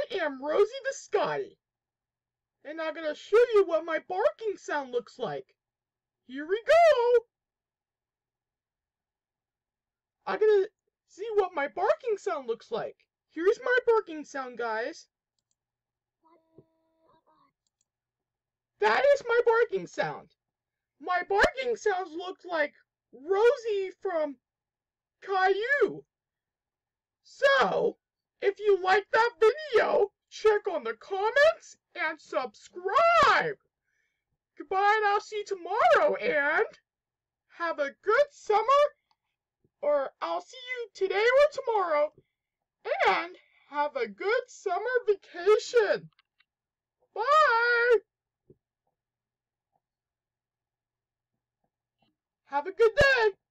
am Rosie the Scottie, and I'm gonna show you what my barking sound looks like. Here we go! I'm gonna see what my barking sound looks like. Here's my barking sound, guys. That is my barking sound. My barking sounds look like Rosie from Caillou. So, if you like that video, check on the comments and subscribe. Goodbye, and I'll see you tomorrow, and have a good summer, or I'll see you today or tomorrow, and have a good summer vacation. Bye! Have a good day!